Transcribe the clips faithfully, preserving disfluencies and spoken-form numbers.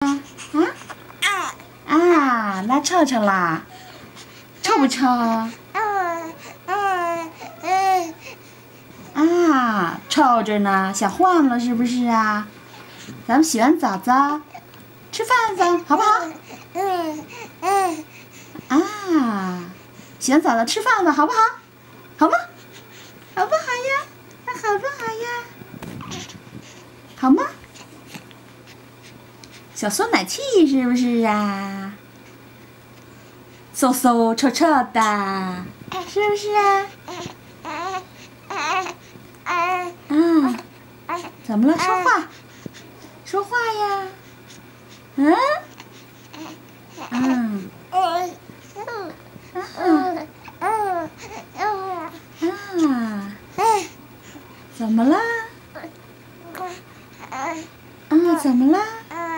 啊？啊，拉臭臭啦，臭不臭啊？啊，臭着呢，想换了是不是啊？咱们洗完澡澡，吃饭饭好不好？啊，洗完澡澡吃饭饭好不好？好吗？好不好呀？那好不好呀？好吗？小酸奶气是不是啊？馊馊臭臭的，是不是啊？嗯，怎么了？说话，说话呀！嗯，嗯，啊，怎么了？啊，怎么了？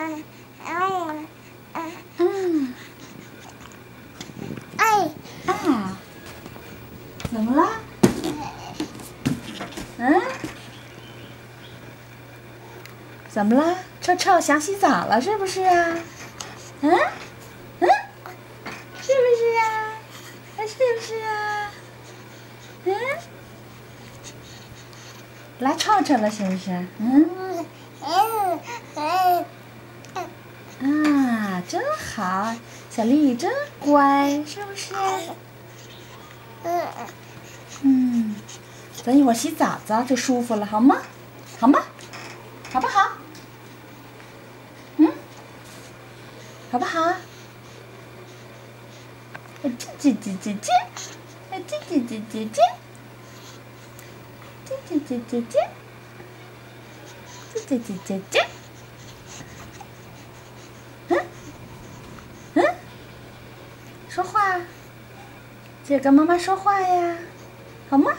嗯，啊，怎么了？嗯，怎么了？臭臭想洗澡了是不是啊？嗯，嗯，是不是啊？是不是啊？嗯，拉臭臭了是不是？嗯，啊，真好，小丽丽真乖，是不是？嗯，等一会儿洗澡澡就舒服了，好吗？好吗？好不好？嗯，好不好？叽叽叽叽叽，叽叽叽叽叽，叽叽叽叽叽，叽叽叽叽叽。嗯嗯，说话，记得跟妈妈说话呀，好吗？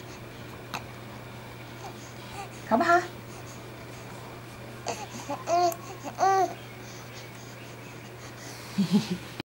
好不好？嘿嘿嘿。